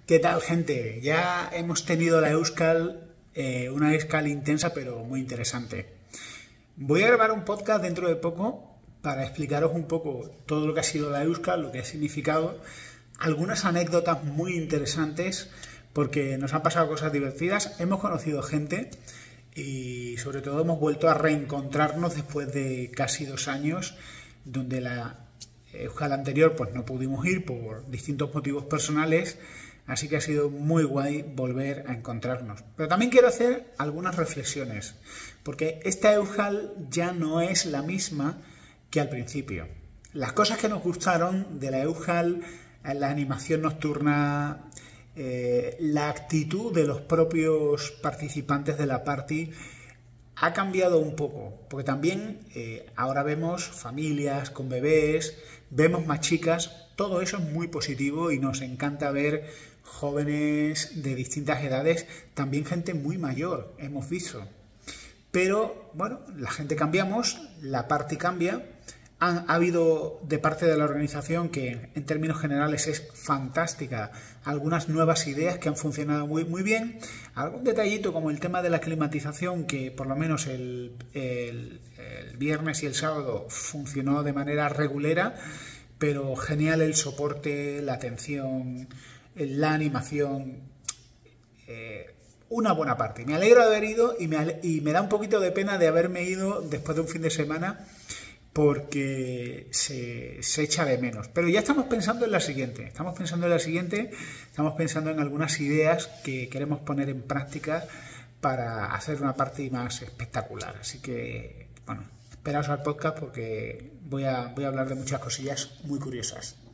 ¿Qué tal, gente? Ya hemos tenido la Euskal, una Euskal intensa pero muy interesante. Voy a grabar un podcast dentro de poco para explicaros un poco todo lo que ha sido la Euskal, lo que ha significado, algunas anécdotas muy interesantes porque nos han pasado cosas divertidas, hemos conocido gente y sobre todo hemos vuelto a reencontrarnos después de casi 2 años donde la Euskal anterior pues no pudimos ir por distintos motivos personales. Así que ha sido muy guay volver a encontrarnos. Pero también quiero hacer algunas reflexiones, porque esta Euskal ya no es la misma que al principio. Las cosas que nos gustaron de la Euskal, la animación nocturna, la actitud de los propios participantes de la party, ha cambiado un poco, porque también ahora vemos familias con bebés, vemos más chicas, todo eso es muy positivo y nos encanta ver jóvenes de distintas edades, también gente muy mayor, hemos visto. Pero, bueno, la gente cambiamos, la party cambia. Ha habido de parte de la organización, que en términos generales es fantástica, algunas nuevas ideas que han funcionado muy bien. Algún detallito como el tema de la climatización, que por lo menos el viernes y el sábado funcionó de manera regulera, pero genial el soporte, la atención, la animación, una buena parte. Me alegro de haber ido y me da un poquito de pena de haberme ido después de un fin de semana porque se echa de menos. Pero ya estamos pensando en la siguiente, estamos pensando en algunas ideas que queremos poner en práctica para hacer una party más espectacular. Así que, bueno, esperaos al podcast porque voy a hablar de muchas cosillas muy curiosas.